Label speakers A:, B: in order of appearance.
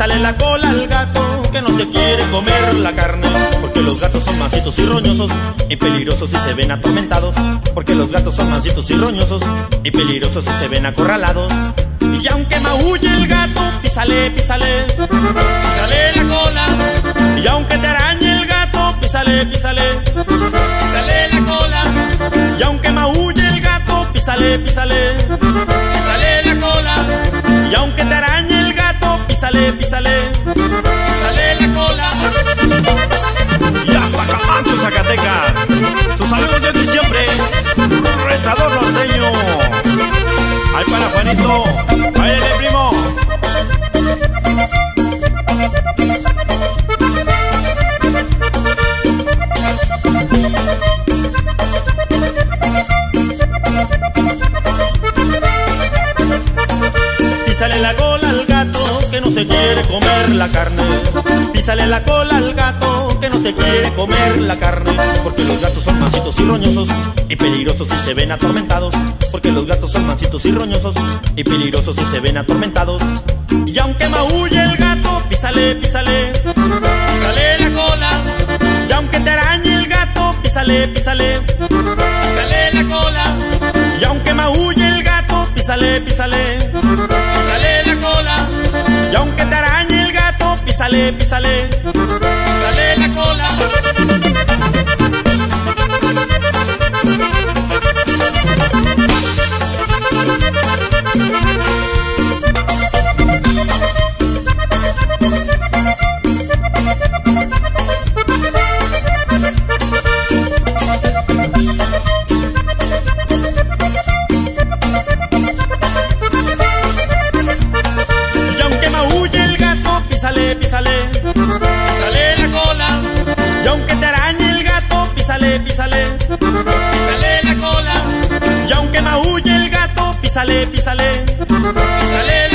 A: Písale la cola al gato que no se quiere comer la carne, porque los gatos son mansitos y roñosos y peligrosos y se ven atormentados, porque los gatos son mansitos y roñosos y peligrosos y se ven acorralados. Y aunque maulle el gato, písale, písale, písale la cola. Y aunque te arañe el gato, písale, písale, písale la cola. Y aunque maulle el gato, písale, písale, písale la cola. Y aunque te arañe el gato, písale, písale, písale la cola.
B: Y hasta Camacho, Zacatecas, sus saludos de diciembre, retador norteño. Ay, para Juanito, váyale, primo.
A: Písale la cola al gato que no se quiere comer la carne. Písale la cola al gato que no se quiere comer la carne, porque los gatos son mansitos y roñosos y peligrosos y se ven atormentados, porque los gatos son mansitos y roñosos y peligrosos y se ven atormentados. Y aunque maulle el gato, písale, písale, písale la cola. Y aunque te arañe el gato, písale, písale, písale la cola. Y aunque maulle el gato, písale, písale, písale la cola. Y aunque te arañe el gato, písale, písale, písale la cola. Písale, písale, písale la cola. Y aunque te arañe el gato, písale, písale, písale la cola. Y aunque maulle el gato, písale, písale, písale